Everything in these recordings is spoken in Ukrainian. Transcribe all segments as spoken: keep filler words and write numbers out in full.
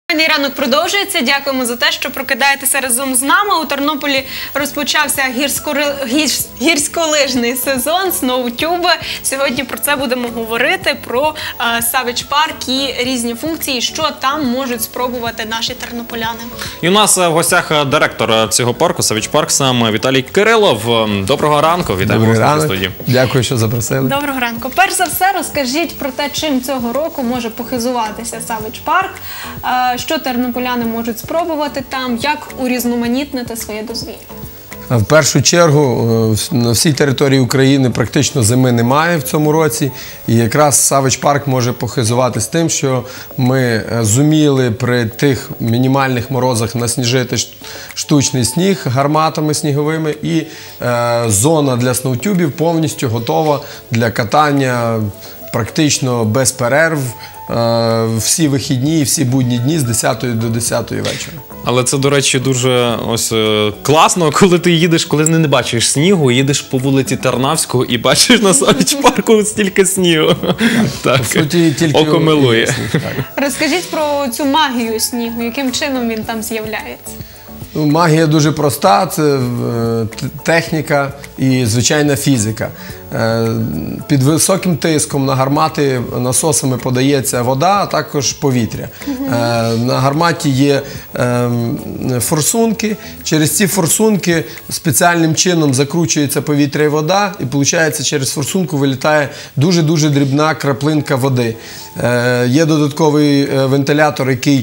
Ранок продовжується. Дякуємо за те, що прокидаєтеся разом з нами. У Тернополі розпочався гірськолижний сезон сноутюби. Сьогодні про це будемо говорити, про Savage Park і різні функції, що там можуть спробувати наші тернополяни. І у нас в гостях директор цього парку, Savage Park, сам Віталій Кирилов. Доброго ранку, вітаємо вас на студії. Дякую, що запросили. Доброго ранку. Перш за все, розкажіть про те, чим цього року може похизуватися Savage Park, що тернополяни можуть спробувати там, як урізноманітнити своє дозвілля. В першу чергу, на всій території України практично зими немає в цьому році. І якраз Savage Park може похизуватись тим, що ми зуміли при тих мінімальних морозах насніжити штучний сніг гарматами сніговими. І е, зона для сноутюбів повністю готова для катання практично без перерв. Всі вихідні і всі будні дні з десятої до десятої вечора. Але це, до речі, дуже ось класно, коли ти їдеш, коли не бачиш снігу, їдеш по вулиці Тарнавського і бачиш на Savage Park стільки снігу. Так, око милує. Розкажіть про цю магію снігу, яким чином він там з'являється? Магія дуже проста, це техніка і звичайна фізика. Під високим тиском на гармати насосами подається вода, а також повітря. На гарматі є форсунки, через ці форсунки спеціальним чином закручується повітря і вода, і виходить, через форсунку вилітає дуже-дуже дрібна краплинка води. Є додатковий вентилятор, який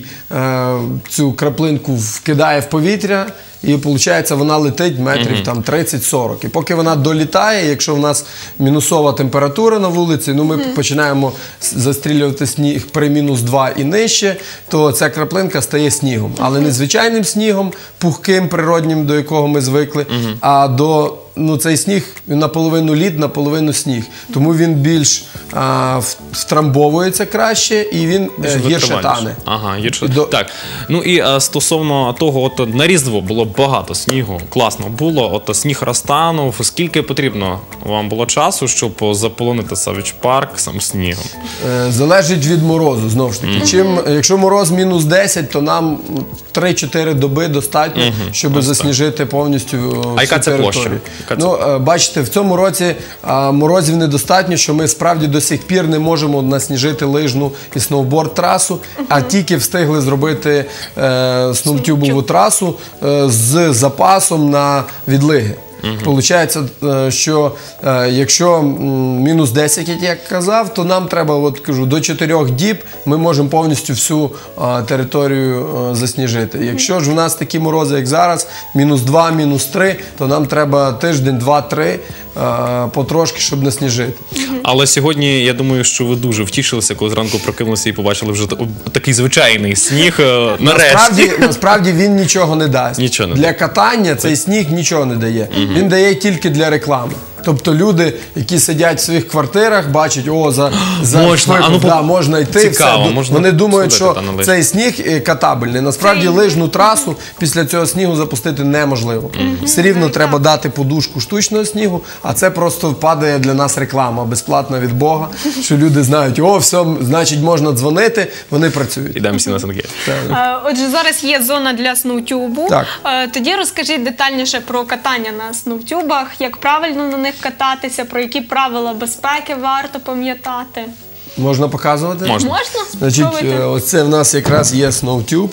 цю краплинку вкидає в повітря, і, виходить, вона летить метрів там тридцять-сорок. І поки вона долітає, якщо в нас мінусова температура на вулиці, ну ми починаємо застрілювати сніг при мінус два і нижче, то ця краплинка стає снігом. Але не звичайним снігом, пухким, природнім, до якого ми звикли, а до... Ну, цей сніг, він наполовину лід, наполовину сніг. Тому він більш а, втрамбовується краще і він е, гірше тане. Ага, гірше. До... Так. Ну і а, стосовно того, от на Різдво було багато снігу, класно було, от сніг розтанув. Скільки потрібно вам було часу, щоб заполонити Savage Park сам снігом? Е, залежить від морозу, знову ж таки. Mm-hmm. Чим, якщо мороз мінус десять, то нам три-чотири доби достатньо, mm-hmm. щоб Ось засніжити так. повністю всю а яка це територію. Ну, бачите, в цьому році а, морозів недостатньо, що ми справді до сих пір не можемо насніжити лижну і сноуборд трасу, uh-huh. а тільки встигли зробити е, сноутюбову трасу е, з запасом на відлиги. Uh-huh. Получається, що е, якщо мінус десять, як я казав, то нам треба, от кажу, до чотирьох діб ми можемо повністю всю е, територію е, засніжити. Якщо ж у нас такі морози, як зараз, мінус два, мінус три, то нам треба тиждень, два-три е, потрошки, щоб насніжити. Uh-huh. Але сьогодні, я думаю, що ви дуже втішилися, коли зранку прокинулися і побачили вже такий звичайний сніг, е, нарешті. Насправді, насправді він нічого не дасть. Нічого не для катання цей сніг нічого не дає. Uh-huh. Він дає тільки для реклами. Тобто люди, які сидять в своїх квартирах, бачать, о, за, за можна, швидко, ну, да, можна йти, цікаво, все. Можна Вони думають, що на цей сніг катабельний. Насправді лижну трасу після цього снігу запустити неможливо. Mm-hmm. Все рівно mm-hmm. треба дати подушку штучного снігу, а це просто падає для нас реклама безплатна від Бога, що люди знають, о, все, значить можна дзвонити, вони працюють. Ідемо всі на санки. Отже, зараз є зона для сноутюбу. Так. Тоді розкажіть детальніше про катання на сноутюбах, як правильно на них кататися, про які правила безпеки варто пам'ятати. Можна показувати? Можна. Значить, оце в нас якраз є сноутюб,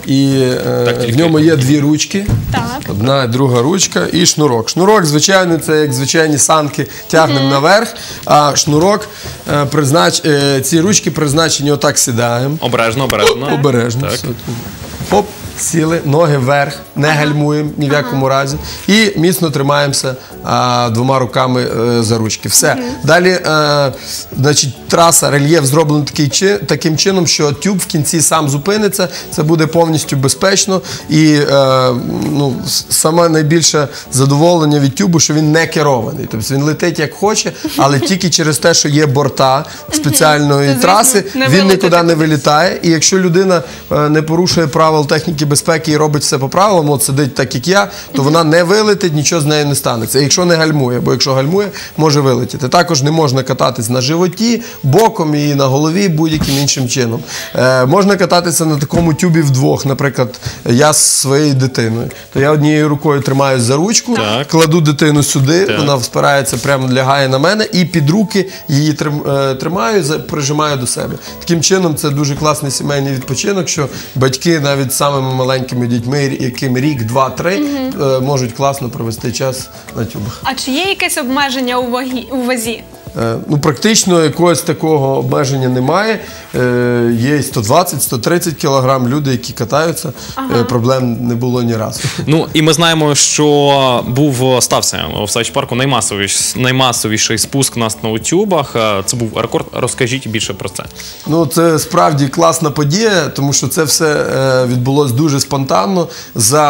і так, в ньому є дві ручки. Так. Одна і друга ручка і шнурок. Шнурок, звичайно, це як звичайні санки, тягнемо uh-huh. наверх, а шнурок, признач... ці ручки призначені, отак сідаємо. Обережно, обережно. Оп, обережно. Так. Хоп. Сіли, ноги вверх, не ага. гальмуємо ні в якому ага. разі. І міцно тримаємося а, двома руками а, за ручки. Все. Угу. Далі, а, значить, траса, рельєф зроблений такий, чи, таким чином, що тюб в кінці сам зупиниться. Це буде повністю безпечно. І а, ну, саме найбільше задоволення від тюбу, що він не керований. Тобто він летить як хоче, але тільки через те, що є борта спеціальної угу. траси, він нікуди не вилітає. І якщо людина а, не порушує правил правил техніки безпеки і робить все по правилам, от сидить так, як я, то вона не вилетить, нічого з нею не станеться. Якщо не гальмує, бо якщо гальмує, може вилетіти. Також не можна кататись на животі, боком і на голові будь-яким іншим чином. Е, можна кататися на такому тюбі вдвох, наприклад, я з своєю дитиною. То я однією рукою тримаюсь за ручку, Так. кладу дитину сюди, Так. вона спирається, прямо лягає на мене, і під руки її трим- е, тримаю, за- прижимаю до себе. Таким чином, це дуже класний сімейний відпочинок, що батьки навіть з самими маленькими дітьми, яким рік, два, три, е, можуть класно провести час на тюбах. А чи є якесь обмеження у вагі у вазі? Е, Ну, практично якогось такого обмеження немає. Е, Є сто двадцять - сто тридцять кілограм люди, які катаються. Е, Проблем не було ні разу. Ну і ми знаємо, що був стався в Савіч-парку наймасовіший, наймасовіший спуск на сноутюбах. Е, Це був рекорд. Розкажіть більше про це. Ну, це справді класна подія, тому що це все е, відбулося дуже спонтанно. За,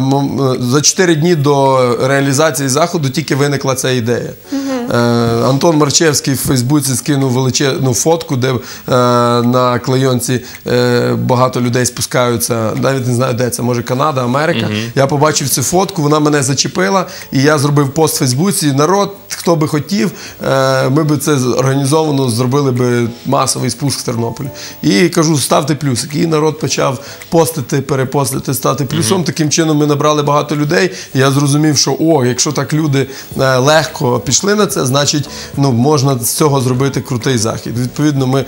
м- е, за чотири дні до реалізації заходу тільки виникла ця ідея. Е, Антон Марчевський в Фейсбуці скинув величезну фотку, де е, на клейонці е, багато людей спускаються. Навіть не знаю, де це, може Канада, Америка. Я побачив цю фотку, вона мене зачепила, і я зробив пост в Фейсбуці. Народ, хто би хотів, е, ми би це організовано зробили би масовий спуск в Тернополі. І кажу, ставте плюсик. І народ почав постити, перепостити, стати плюсом. Таким чином ми набрали багато людей. І я зрозумів, що о, якщо так люди е, легко пішли на це, значить, ну, можна з цього зробити крутий захід. Відповідно, ми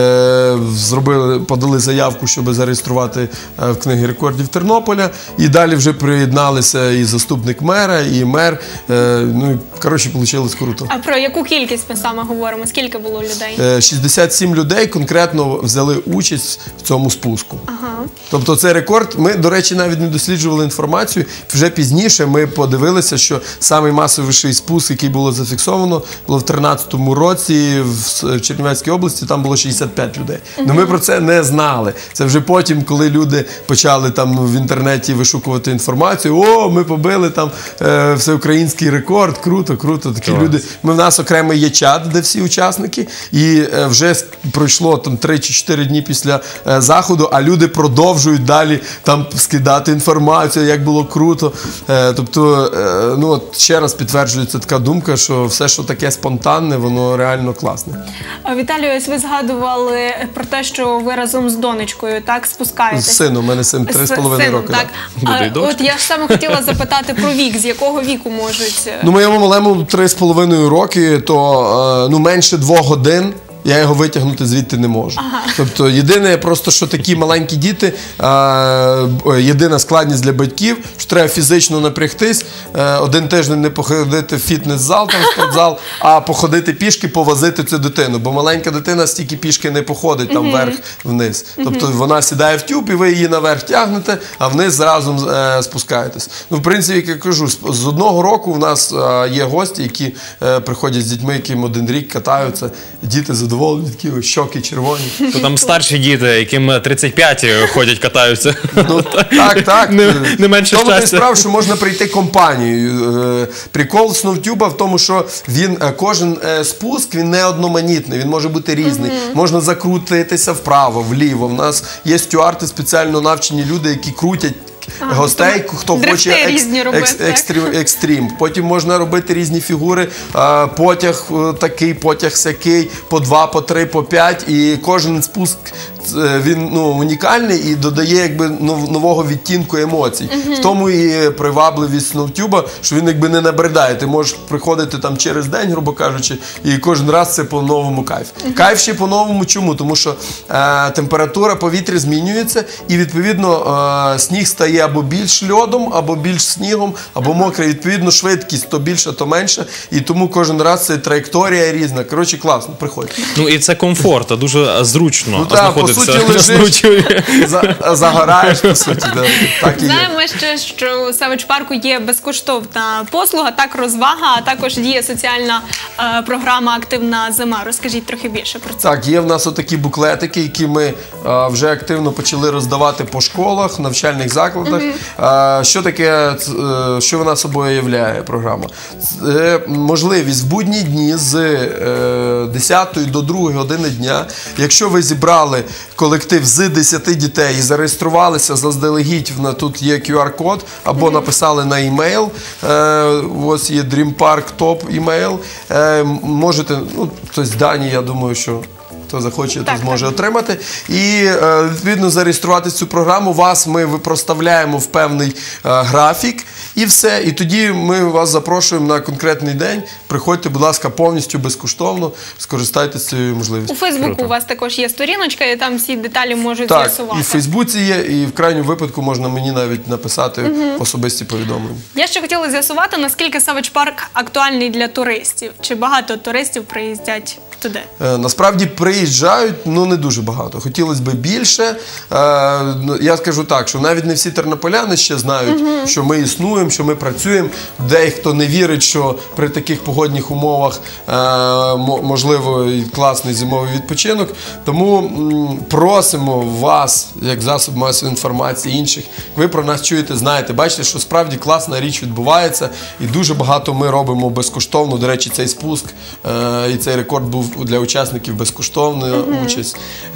е, зробили, подали заявку, щоб зареєструвати е, в книгі рекордів Тернополя. І далі вже приєдналися і заступник мера, і мер. Е, ну, і, коротше, вийшло круто. А про яку кількість ми саме говоримо? Скільки було людей? Е, шістдесят сім людей конкретно взяли участь в цьому спуску. Ага. Тобто це рекорд. Ми, до речі, навіть не досліджували інформацію. Вже пізніше ми подивилися, що самий масовіший спуск, який було зафіксовано, було в тринадцятому році в Чернівецькій області, там було шістдесят п'ять людей. Но ми про це не знали. Це вже потім, коли люди почали там в інтернеті вишукувати інформацію, о, ми побили там е, всеукраїнський рекорд, круто, круто. Такі Клас. люди. Ми, в нас окремо є чат, де всі учасники, і е, вже с- пройшло там три чи чотири дні після е, заходу, а люди продовжують далі там скидати інформацію, як було круто. Е, тобто, е, ну от ще раз підтверджується така думка, що все, що таке спонтанне, воно реально класне. А, Віталію, ось ви згадували про те, що ви разом з донечкою так З спускаєтесь. сином, у мене син три з половиною роки. Так. да. Буде й А, дочка. от я ж саме хотіла запитати про вік, з якого віку можуть. е, Ну, моєму малему три з половиною роки, то е, ну, менше двох годин. Я його витягнути звідти не можу. Тобто, єдине, просто що такі маленькі діти, е, е, єдина складність для батьків, що треба фізично напрягтись, е, один тиждень не походити в фітнес-зал, там спортзал, а походити пішки, повозити цю дитину. Бо маленька дитина стільки пішки не походить там вверх-вниз. Тобто вона сідає в тюб, і ви її наверх тягнете, а вниз разом е, спускаєтесь. Ну, в принципі, як я кажу, з з одного року в нас е, є гості, які е, приходять з дітьми, яким один рік катаються, діти задоволені, такі ось щоки червоні. То там старші діти, яким тридцять п'ять ходять, катаються. Ну, так, так. Не- не менше Тому ти щастя. справ, що можна прийти компанією. Е, Прикол сноутюба в тому, що він, е, кожен е, спуск, він не одноманітний, він може бути різний. Можна закрутитися вправо, вліво. В нас є стюарти, спеціально навчені люди, які крутять гостей, хто дрифти хоче екс- різні робити, екс- так? екстрім, екстрім. Потім можна робити різні фігури. Е, Потяг е, такий, потяг сякий, по два, по три, по п'ять. І кожен спуск е, він ну, унікальний і додає якби нов- нового відтінку емоцій. В тому і привабливість сноутюба, що він якби не набридає. Ти можеш приходити там через день, грубо кажучи, і кожен раз це по-новому кайф. Кайф ще по-новому чому? Тому що е, температура повітря змінюється і відповідно е, сніг стає або більш льодом, або більш снігом, або мокрий. Відповідно, швидкість то більше, то менше. І тому кожен раз це траєкторія різна. Коротше, класно, приходь. Ну і це комфорт, а дуже зручно Ну, так, знаходитися по суті, на лежиш. сноутюбі. За- Загораєш, по суті. Да. Так і є. Знаємо ще, що у Савич парку є безкоштовна послуга, так розвага, а також діє соціальна е, програма «Активна зима». Розкажіть трохи більше про це. Так, є в нас отакі буклетики, які ми е, вже активно почали роздавати по школах, навчальних закладах. Е, що таке, ц- е, що вона собою являє програма? Це можливість в будні дні з е, десятої до другої години дня, якщо ви зібрали колектив з десяти дітей і зареєструвалися заздалегідь, на тут є кю ар код, або написали на імейл, е, ось є Dream Park Top імейл, е, можете, ну, тобто дані, я думаю, що хто захоче, то Так, зможе так. отримати. І, е, відповідно, зареєструвати цю програму. Вас ми проставляємо в певний е, графік і все. І тоді ми вас запрошуємо на конкретний день. Приходьте, будь ласка, повністю безкоштовно, скористайтеся цією можливістю. У Фейсбуку Круто. у вас також є сторіночка, і там всі деталі можуть Так, з'ясувати. і в Фейсбуці є, і в крайньому випадку можна мені навіть написати особисті повідомлення. Я ще хотіла з'ясувати, наскільки Savage Park актуальний для туристів. Чи багато туристів приїздять туди? Е, Насправді приїжджають, ну не дуже багато. Хотілося б більше. Е, ну, Я скажу так, що навіть не всі тернополяни ще знають, що ми існуємо, що ми працюємо. Дехто не вірить, що при таких погодних умовах е, мо- можливо і класний зимовий відпочинок. Тому м, просимо вас, як засоб масової інформації, інших, ви про нас чуєте, знаєте, бачите, що справді класна річ відбувається, і дуже багато ми робимо безкоштовно. До речі, цей спуск е, і цей рекорд був для учасників безкоштовна участь.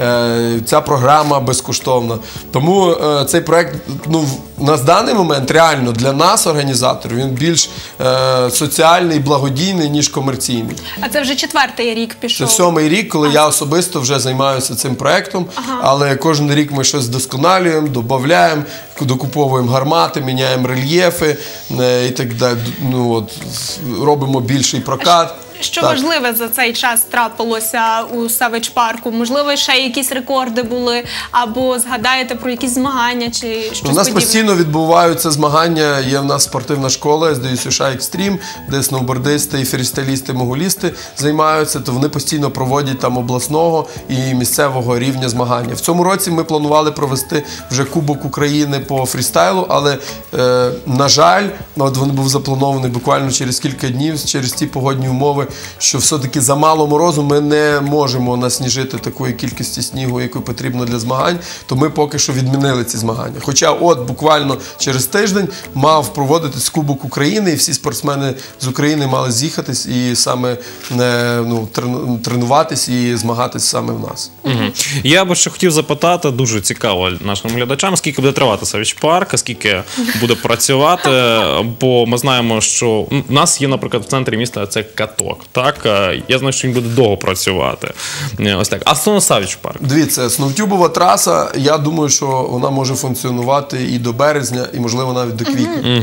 Е, Ця програма безкоштовна. Тому е, цей проект, ну, в- на даний момент реально для нас, організаторів, він більш е, соціальний, благодійний, ніж комерційний. А це вже четвертий рік Це пішов. сьомий рік, коли я особисто вже займаюся цим проектом, але кожен рік ми щось вдосконалюємо, додаємо, докуповуємо гармати, міняємо рельєфи е, і так далі. Ну, от, робимо більший прокат. Що Так. важливе за цей час трапилося у Savage Park? Можливо, ще якісь рекорди були, або згадаєте про якісь змагання чи щось У нас подібне? постійно відбуваються змагання. Є в нас спортивна школа ес ді ю США Extreme, де сноубордисти, і фрістайлісти, могулісти займаються, то вони постійно проводять там обласного і місцевого рівня змагання. В цьому році ми планували провести вже Кубок України по фрістайлу, але, е, на жаль, от він був запланований буквально через кілька днів, через ті погодні умови, що все-таки за мало морозу ми не можемо насніжити такої кількості снігу, яку потрібно для змагань, то ми поки що відмінили ці змагання. Хоча от буквально через тиждень мав проводитись Кубок України, і всі спортсмени з України мали з'їхатись і саме е, ну, трен- тренуватись і змагатись саме в нас. Мгм. Я би ще хотів запитати, дуже цікаво нашим глядачам, скільки буде тривати Savage Park, скільки буде працювати, бо ми знаємо, що м, в нас є, наприклад, в центрі міста це каток, так? Е, Я знаю, що він буде довго працювати. Е, Ось так. А стосовно Savage Park? Дивіться, сноутюбова траса, я думаю, що вона може функціонувати і до березня, і, можливо, навіть до квітня.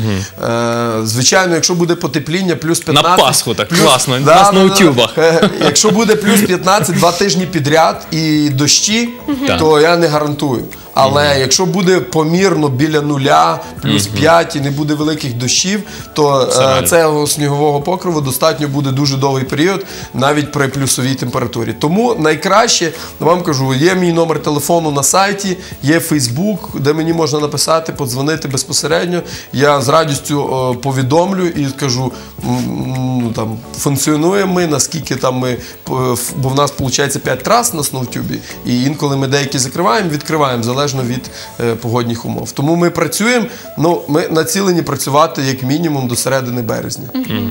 Е, звичайно, якщо буде потепління, плюс п'ятнадцять... На Пасху так плюс- класно, Да, на да, сноутюбах. да. Е, Якщо буде плюс п'ятнадцять два тижні підряд і дощі, Так. то я не гарантую. Але якщо буде помірно біля нуля, плюс п'ять і не буде великих дощів, то Все е, реально. цього снігового покриву достатньо буде дуже довгий період, навіть при плюсовій температурі. Тому найкраще, вам кажу, є мій номер телефону на сайті, є Фейсбук, де мені можна написати, подзвонити безпосередньо. Я з радістю е, повідомлю і скажу, м, м, там, функціонуємо ми, наскільки там ми, п- ф- бо в нас виходить п'ять трас на сноутюбі, і інколи ми деякі закриваємо, відкриваємо, залежно від е, погодних умов. Тому ми працюємо, ну, ми націлені працювати як мінімум до середини березня.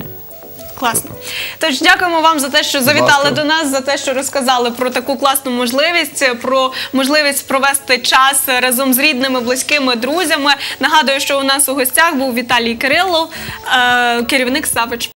Класно. Тож дякуємо вам за те, що завітали ласка. до нас, за те, що розказали про таку класну можливість, про можливість провести час разом з рідними, близькими, друзями. Нагадую, що у нас у гостях був Віталій Кирилов, е, керівник Savage